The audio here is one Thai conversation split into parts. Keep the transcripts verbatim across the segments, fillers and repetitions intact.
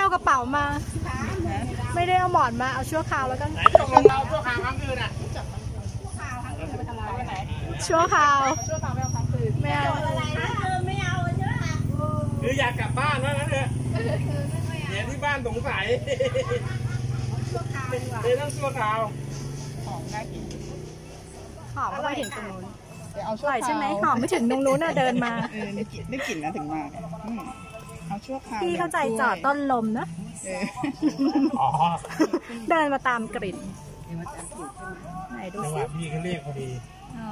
เอากระเป๋ามาไม่ได้เอาหมอนมาเอาชั่วคราวแล้วกันไหนตกลงเราชั่วคราวครั้งคืนอ่ะชั่วคราวชั่วคราวไม่เอาครั้งคืนไม่เอาอะไรนะเออไม่เอาใช่ไหมหรืออยากกลับบ้านว่างั้นเถอะเดี๋ยวที่บ้านสงสัยชั่วคราวดีกว่าเดี๋ยวต้องชั่วคราวของน่ากินหอมไม่ถึงตรงนู้นเดี๋ยวเอาชั่วคราวใช่ไหมหอมไม่ถึงตรงนู้นน่ะเดินมาเออได้กลิ่นได้กลิ่นนะถึงมาเอาชั่วคราวพี่เข้าใจจอดต้นลมนะเดินมาตามกลิ่นไหนดูสิพี่เขาเรียกพอดีอ๋อ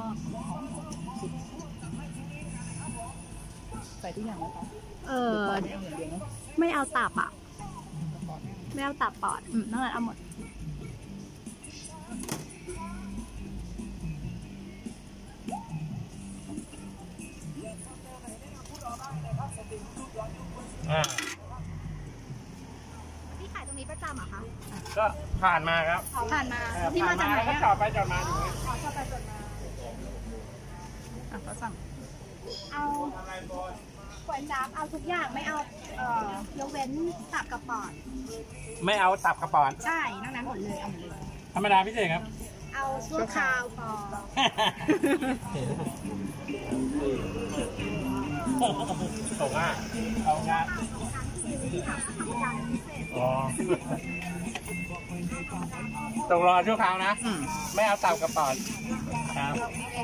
ใส่ทุกอย่างไหมคะเออไม่เอาตับอ่ะไม่เอาตับปอดอืมนั่นแหละเอาหมดพี่ขายตรงนี้ประจำเหรอคะก็ผ่านมาครับผ่านมาที่มาจากไหนก็จอดไปจอดมาอยู่นี่จอดไปจอดมาอ่ะก็สั่งเอาก๋วยจั๊บเอาทุกอย่างไม่เอาเอ่อยกเว้นตับกับปอดไม่เอาตับกระป๋อนใช่นอกนั้นหมดเลยเอาหมดเลยธรรมดาพิเศษครับเอาชั่วคราวพอส่งอ่ะเอางานอ๋อต้องรอชั่วคราวนะไม่เอาตับกระป๋อนครับ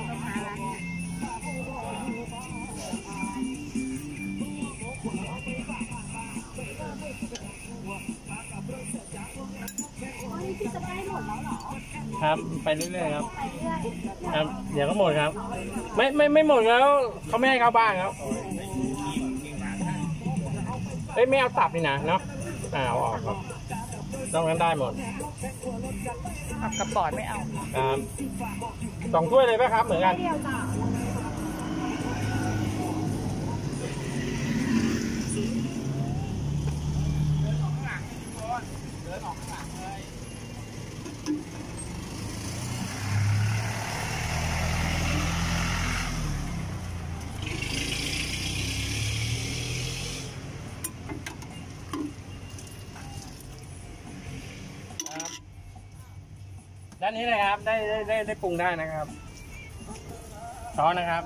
ครับไปเรื่อยๆครับครับเดี๋ยวก็หมดครับไม่ไม่ไม่หมดแล้วเขาไม่ให้เข้าบ้านครับเอ้ยไม่เอาตับนี่นะเนาะอ่าเอาออกครับต้องนั้นได้หมดตับกระป๋อนไม่เอาครับสองถ้วยเลยไหมครับเหมือนกันด้านนี้เลยครับได้ได้ได้ได้ปรุงได้นะครับช้อนนะครับ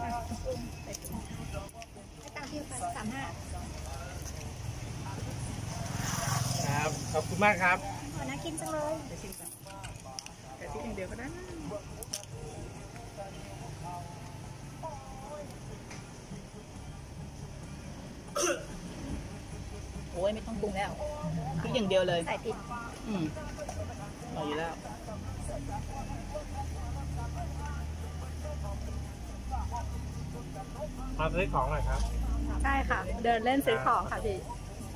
ครับขอบคุณมากครับน่ากินจังเลยแต่ที่อย่างเดียวก็ได้โอ้ยไม่ต้องปรุงแล้วพริกอย่างเดียวเลยใส่พริกอืมอร่อยอยู่แล้วมาซื้อของหน่อยครับใช่ค่ะเดินเล่นซื้อของค่ะพี่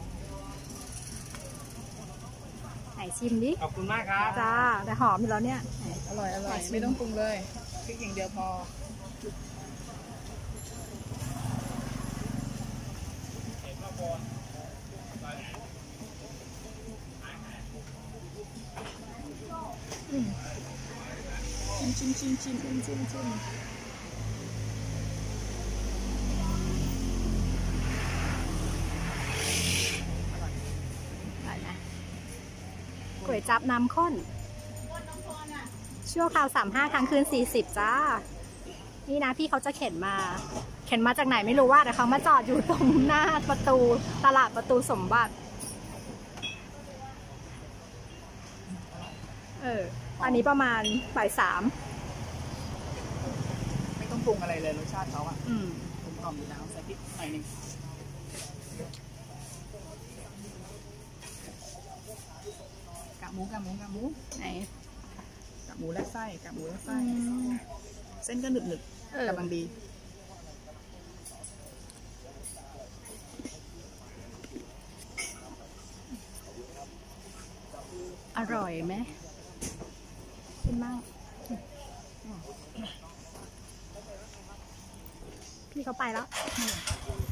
ไหนชิมดิขอบคุณมากครับจ้าแต่หอมอยู่แล้วเนี่ยอร่อยอร่อยไม่ต้องปรุงเลยพริกอย่างเดียวพอชิมชิมชิมชิมชิมชิมก๋วยจั๊บน้ำข้นชั่วคราวสามห้าครั้งคืนสี่สิบจ้านี่นะพี่เขาจะเข็นมาเข็นมาจากไหนไม่รู้ว่าแต่เขามาจอดอยู่ตรงหน้าประตูตลาดประตูสมบัติเอออันนี้ประมาณบ่ายสามไม่ต้องปรุงอะไรเลยรสชาติเขาอ่ะอืมกลมกล่อมอยู่แล้วใส่พริกหน่อยนึงกากหมูกากหมูกากหมูไหนกากหมูและไส้กากหมูและไส้เส้นก็หนึบหนึบกำลังดีอร่อยไหมกินมากพี่เขาไปแล้ว